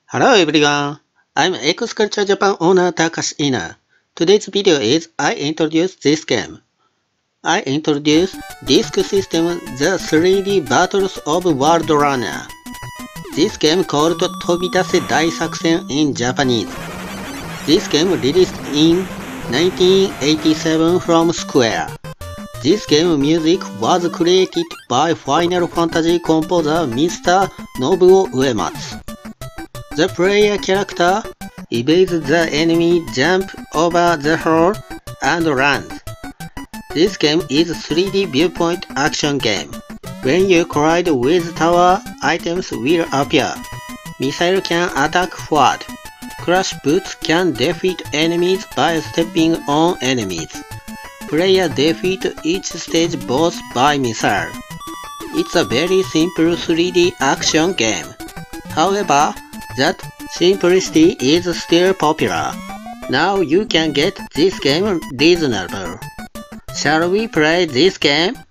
Hello everyone, I'm X Culture Japan owner Takashi Ina. Today's video is I introduce this game. I introduce Disk System The 3D Battles of World Runner. This game called Tobidase Daisakusen in Japanese. This game released in 1987 from Square. This game music was created by Final Fantasy composer Mr. Nobuo Uematsu. The player character evades the enemy, jump over the hole, and runs. This game is a 3D viewpoint action game. When you collide with tower, items will appear. Missile can attack forward. Crash boots can defeat enemies by stepping on enemies. Player defeat each stage boss by missile. It's a very simple 3D action game. However, that simplicity is still popular. Now you can get this game reasonable. Shall we play this game?